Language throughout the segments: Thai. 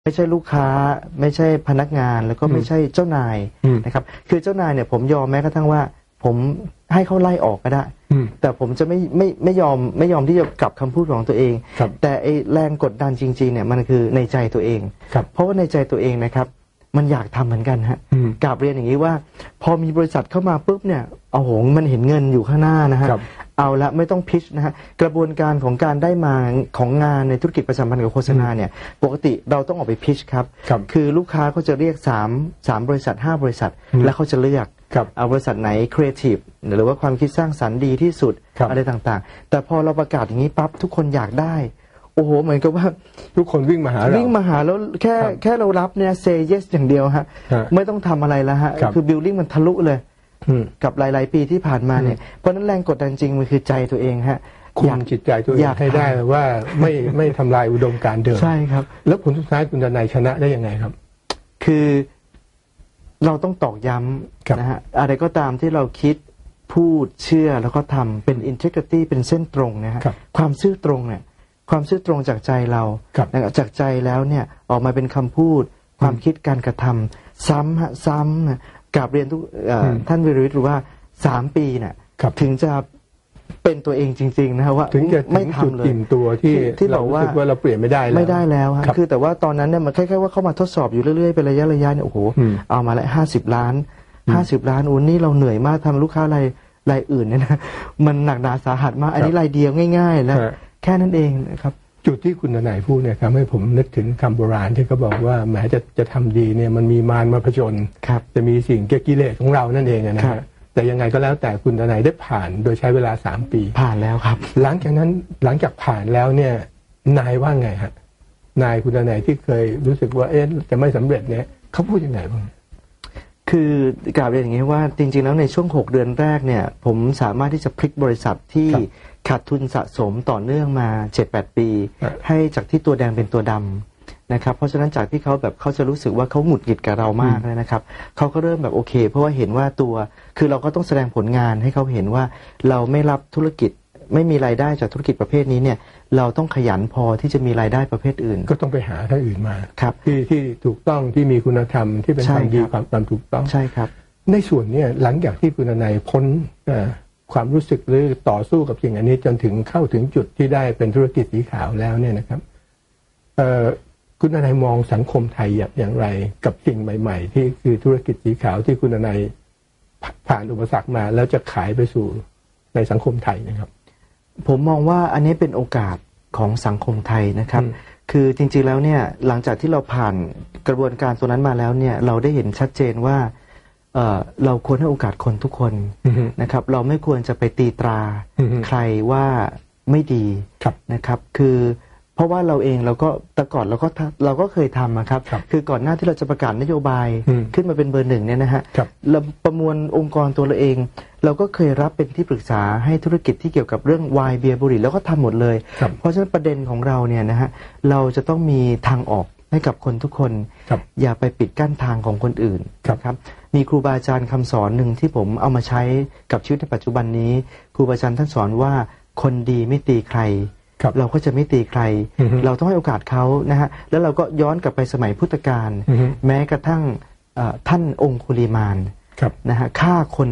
ไม่ใช่ลูกค้าไม่ใช่พนักงานแล้วก็ไม่ใช่เจ้านายนะครับคือเจ้านายเนี่ยผมยอมแม้กระทั่งว่าผมให้เขาไล่ออกก็ได้แต่ผมจะไม่ยอมที่จะกลับคำพูดของตัวเองแต่ไอแรงกดดันจริงๆเนี่ยมันคือในใจตัวเองเพราะว่าในใจตัวเองนะครับมันอยากทำเหมือนกันฮะกราบเรียนอย่างนี้ว่าพอมีบริษัทเข้ามาปุ๊บเนี่ยโอ้โหมันเห็นเงินอยู่ข้างหน้านะฮะเอาละไม่ต้องพิชนะฮะกระบวนการของการได้มาของงานในธุรกิจประชาสัมพันธ์กับโฆษณาเนี่ยปกติเราต้องออกไปพิชครับคือลูกค้าเขาจะเรียก3บริษัท5บริษัทแล้วเขาจะเลือกเอาบริษัทไหนครีเอทีฟหรือว่าความคิดสร้างสรรค์ดีที่สุดอะไรต่างๆแต่พอเราประกาศอย่างนี้ปั๊บทุกคนอยากได้โอ้โหเหมือนกับว่าทุกคนวิ่งมาหาเราวิ่งมาหาแล้วแค่เรารับเนี่ยเซย์เยสอย่างเดียวฮะไม่ต้องทำอะไรแล้วฮะคือบิลลิ่งมันทะลุเลยกับหลายๆปีที่ผ่านมาเนี่ยเพราะนั้นแรงกดดันจริงมันคือใจตัวเองฮะคุมจิตใจตัวเองให้ได้ว่าไม่ทำลายอุดมการณ์เดิมใช่ครับแล้วผลสุดท้ายคุณดนัยชนะได้ยังไงครับคือเราต้องตอกย้ำนะฮะอะไรก็ตามที่เราคิดพูดเชื่อแล้วก็ทำเป็น integrity เป็นเส้นตรงนะฮะความซื่อตรงเนี่ยความซื่อตรงจากใจเราจากใจแล้วเนี่ยออกมาเป็นคำพูดความคิดการกระทำซ้ำกราบเรียนทุกท่านวิริวิทย์หรือว่า3 ปีเนี่ยถึงจะเป็นตัวเองจริงๆนะฮะว่าถึงจะไม่ทำเลยตัวที่เรารู้สึกว่าเราเปลี่ยนไม่ได้แล้วคือแต่ว่าตอนนั้นเนี่ยมันคล้ายๆว่าเข้ามาทดสอบอยู่เรื่อยๆเป็นระยะเนี่ยโอ้โหเอามาแล้ว50 ล้านโอ้นี่เราเหนื่อยมากทำลูกค้ารายอื่นเนี่ยนะมันหนักหนาสาหัสมากอันนี้รายเดียวง่ายๆแล้วแค่นั้นเองนะครับจุดที่คุณดนัยพูดเนี่ยทำให้ผมนึกถึงคำโบราณที่เขาบอกว่าแม้จะทำดีเนี่ยมันมีมารมาผจญจะมีสิ่งแก้กิเลสของเรานั่นเองนะฮะแต่ยังไงก็แล้วแต่คุณดนัยได้ผ่านโดยใช้เวลา3 ปีผ่านแล้วครับหลังจากผ่านแล้วเนี่ยนายว่าไงฮะนายคุณดนัยที่เคยรู้สึกว่าจะไม่สำเร็จเนี่ยเขาพูดยังไงบ้างคือกล่าวอย่างนี้ว่าจริงๆแล้วในช่วง6 เดือนแรกเนี่ยผมสามารถที่จะพลิกบริษัทที่ขาดทุนสะสมต่อเนื่องมา 7-8 ปีให้จากที่ตัวแดงเป็นตัวดำนะครับเพราะฉะนั้นจากที่เขาจะรู้สึกว่าเขาหงุดหงิดกับเรามากเลยนะครับเขาก็เริ่มแบบโอเคเพราะว่าเห็นว่าคือเราก็ต้องแสดงผลงานให้เขาเห็นว่าเราไม่รับธุรกิจไม่มีรายได้จากธุรกิจประเภทนี้เนี่ยเราต้องขยันพอที่จะมีรายได้ประเภทอื่นก็ต้องไปหาท่าอื่นมาที่ถูกต้องที่มีคุณธรรมที่เป็นความดีความถูกต้องใช่ครับในส่วนนี้หลังจากที่คุณนายพ้นความรู้สึกหรือต่อสู้กับสิ่งอันนี้จนถึงเข้าถึงจุดที่ได้เป็นธุรกิจสีขาวแล้วเนี่ยนะครับคุณนายมองสังคมไทยอย่างไรกับสิ่งใหม่ๆที่คือธุรกิจสีขาวที่คุณนายผ่านอุปสรรคมาแล้วจะขายไปสู่ในสังคมไทยนะครับผมมองว่าอันนี้เป็นโอกาสของสังคมไทยนะครับคือจริงๆแล้วเนี่ยหลังจากที่เราผ่านกระบวนการตัวนั้นมาแล้วเนี่ยเราได้เห็นชัดเจนว่าเราควรให้โอกาสคนทุกคนนะครับเราไม่ควรจะไปตีตราใครว่าไม่ดีนะครับคือเพราะว่าเราเองเราก็แต่ก่อนเราก็เคยทำนะครับคือก่อนหน้าที่เราจะประกาศนโยบายขึ้นมาเป็นเบอร์ 1เนี่ยนะฮะเราประมวลองค์กรตัวเราเองเราก็เคยรับเป็นที่ปรึกษาให้ธุรกิจที่เกี่ยวกับเรื่องไวน์เบียร์บุหรี่แล้วก็ทำหมดเลยเพราะฉะนั้นประเด็นของเราเนี่ยนะฮะเราจะต้องมีทางออกให้กับคนทุกคนอย่าไปปิดกั้นทางของคนอื่นครับมีครูบาอาจารย์คำสอนหนึ่งที่ผมเอามาใช้กับชีวิตในปัจจุบันนี้ครูบาอาจารย์ท่านสอนว่าคนดีไม่ตีใครเราก็จะไม่ตีใครเราต้องให้โอกาสเขานะฮะแล้วเราก็ย้อนกลับไปสมัยพุทธกาลแม้กระทั่งท่านองคุลิมานนะฮะฆ่าคน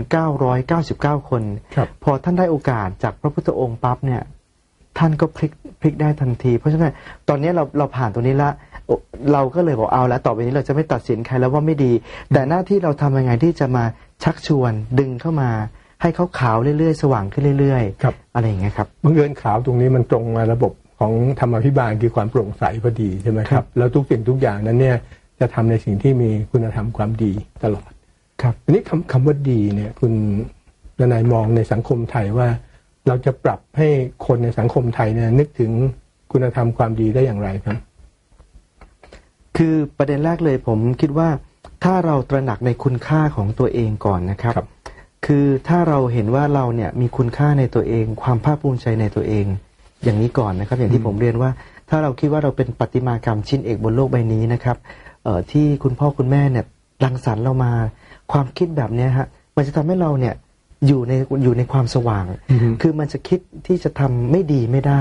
999 คนพอท่านได้โอกาสจากพระพุทธองค์ปั๊บเนี่ยท่านก็พลิกได้ทันทีเพราะฉะนั้นตอนนี้เราผ่านตรงนี้ละเราก็เลยบอกเอาแล้วต่อไปนี้เราจะไม่ตัดสินใครแล้วว่าไม่ดีแต่หน้าที่เราทำยังไงที่จะมาชักชวนดึงเข้ามาให้เขาขาวเรื่อยๆสว่างขึ้นเรื่อยๆอะไรอย่างเงี้ยครับบังเอิญขาวตรงนี้มันตรงมาระบบของธรรมาภิบาลคือความโปร่งใสพอดีใช่ไหมครับแล้วทุกสิ่งทุกอย่างนั้นเนี่ยจะทำในสิ่งที่มีคุณธรรมความดีตลอดครับอันนี้คำว่าดีเนี่ยคุณนายมองในสังคมไทยว่าเราจะปรับให้คนในสังคมไทยเนี่ยนึกถึงคุณธรรมความดีได้อย่างไรครับคือประเด็นแรกเลยผมคิดว่าถ้าเราตระหนักในคุณค่าของตัวเองก่อนนะครับคือถ้าเราเห็นว่าเราเนี่ยมีคุณค่าในตัวเองความภาคภูมิใจในตัวเองอย่างนี้ก่อนนะครับอย่างที่ผมเรียนว่าถ้าเราคิดว่าเราเป็นประติมากรรมชิ้นเอกบนโลกใบนี้นะครับที่คุณพ่อคุณแม่เนี่ยรังสรรค์เรามาความคิดแบบนี้ฮะมันจะทำให้เราเนี่ยอยู่ในความสว่างคือมันจะคิดที่จะทำไม่ดีไม่ได้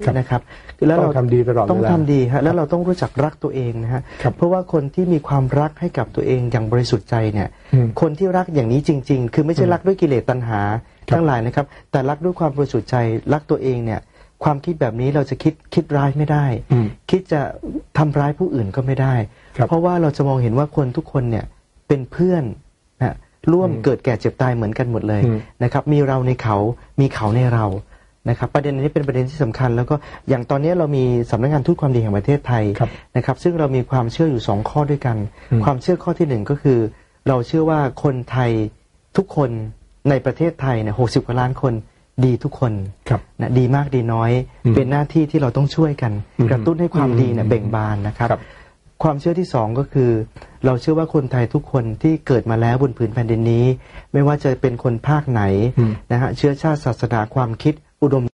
นะครับแล้วต้เราองทำดีตลอดเวลาต้องทำดีฮะแล้วเราต้องรู้จักรักตัวเองนะฮะครับเพราะว่าคนที่มีความรักให้กับตัวเองอย่างบริสุทธิ์ใจเนี่ย คนที่รักอย่างนี้จริง ๆ คือไม่ใช่รักด้วยกิเลสตัณหาทั้งหลายนะครับแต่รักด้วยความบริสุทธิ์ใจรักตัวเองเนี่ยความคิดแบบนี้เราจะคิดร้ายไม่ได้ คิดจะทำร้ายผู้อื่นก็ไม่ได้ครับเพราะว่าเราจะมองเห็นว่าคนทุกคนเนี่ยเป็นเพื่อนนะร่วมเกิดแก่เจ็บตายเหมือนกันหมดเลยนะครับมีเราในเขามีเขาในเรานะครับประเด็นนี้เป็นประเด็นที่สำคัญแล้วก็อย่างตอนนี้เรามีสำนักงานทูตความดีแห่งประเทศไทยครับนะครับซึ่งเรามีความเชื่ออยู่2ข้อด้วยกัน ความเชื่อข้อที่1ก็คือเราเชื่อว่าคนไทยทุกคนในประเทศไทยเนี่ย60 กว่าล้านคนดีทุกคนครับนะดีมากดีน้อย เป็นหน้าที่ที่เราต้องช่วยกันกระตุ้นให้ความดีเนี่ยเบ่งบานนะครับครับความเชื่อที่2ก็คือ เราเชื่อว่าคนไทยทุกคนที่เกิดมาแล้วบนผืนแผ่นดินนี้ ไม่ว่าจะเป็นคนภาคไหนนะฮะเชื้อชาติศาสนาความคิดอุดม